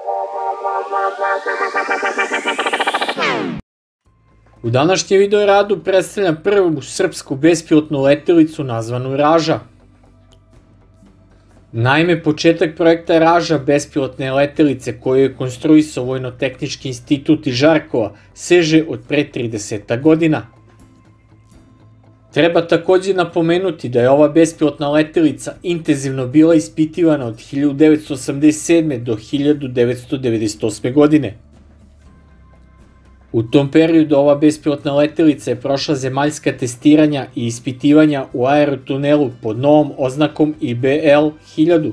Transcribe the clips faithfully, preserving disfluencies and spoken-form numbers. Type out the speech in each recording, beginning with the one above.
U današnjem video radu predstavljam prvu srpsku bespilotnu letelicu nazvanu Raža. Naime, početak projekta Raža bespilotne letelice koju je konstruisao Vojno-tehnički institut iz Žarkova seže od pre trideset godina. Treba takođe napomenuti da je ova bespilotna letelica intenzivno bila ispitivana od hiljadu devetsto osamdeset sedme. do hiljadu devetsto devedeset osme. godine. U tom periodu ova bespilotna letelica je prošla zemaljska testiranja i ispitivanja u aerotunelu pod novom oznakom I B L hiljadu.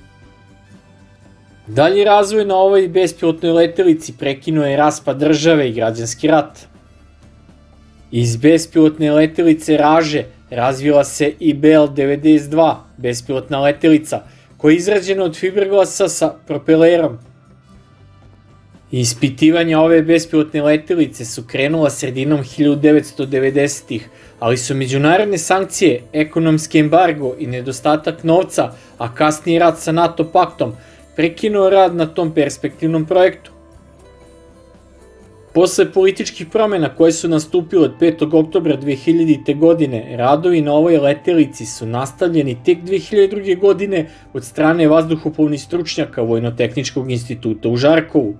Dalji razvoj na ovoj bespilotnoj letelici prekinuo je raspad države i građanski rat. Iz bespilotne letelice Raže razvila se I B L devedeset dva, bespilotna letelica, koja je izrađena od fiberglasa sa propelerom. Ispitivanja ove bespilotne letelice su krenula sredinom hiljadu devetsto devedesetih, ali su međunarodne sankcije, ekonomski embargo i nedostatak novca, a kasnije rat sa NATO paktom, prekinuo rad na tom perspektivnom projektu. Posle političkih promena koje su nastupile od petog oktobra dve hiljadite. godine, radovi na ovoj letelici su nastavljeni tek dve hiljade druge. godine od strane vazduhoplovnih stručnjaka Vojno-tehničkog instituta u Žarkovu.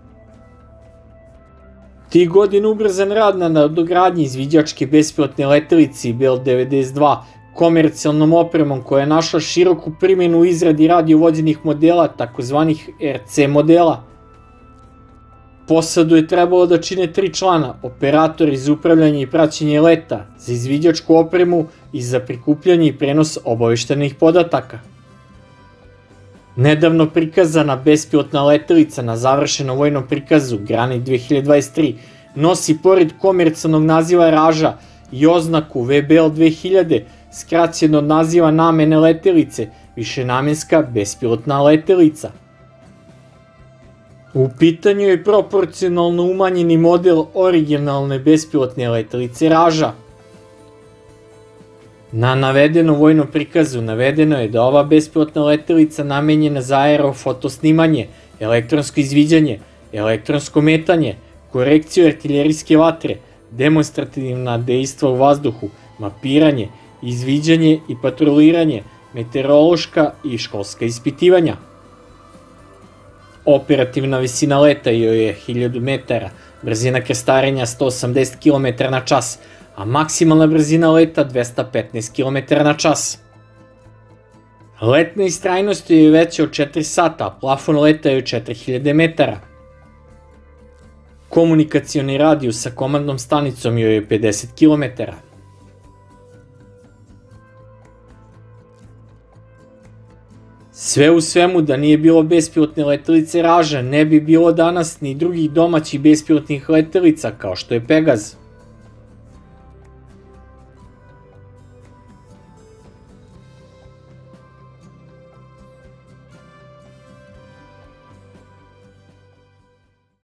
Tih godina ubrzan rad na nadogradnji izviđačke bespilotne letelice I B L devedeset dva komercijalnom opremom koja je našla široku primjenu u izradi radiovođenih modela, takozvanih R C modela. Posadu je trebalo da čine tri člana, operatori za upravljanje i praćenje leta, za izviđačku opremu i za prikupljanje i prenos obaveštenih podataka. Nedavno prikazana bespilotna letelica na završenom vojnom prikazu Granit dve hiljade dvadeset tri nosi pored komercijalnog naziva Raža i oznaku V B L dve hiljade, skraćeno od naziva namene letelice, višenamenska bespilotna letelica. U pitanju je proporcionalno umanjeni model originalne bespilotne letelice Raža. Na navedenom vojnom prikazu navedeno je da ova bespilotna letelica namenjena za aerofotosnimanje, elektronsko izviđanje, elektronsko metanje, korekciju artiljerijske vatre, demonstrativna dejstva u vazduhu, mapiranje, izviđanje i patroliranje, meteorološka i školska ispitivanja. Operativna visina leta joj je hiljadu metara, brzina krstarenja sto osamdeset kilometara na čas, a maksimalna brzina leta dvesta petnaest kilometara na čas. Letna istrajnost je veća od četiri sata, a plafon leta je od četiri hiljade metara. Komunikacioni radijus sa komandnom stanicom joj je pedeset kilometara. Sve u svemu, da nije bilo bespilotne letelice Raža, ne bi bilo danas ni drugih domaćih bespilotnih letelica kao što je Pegaz.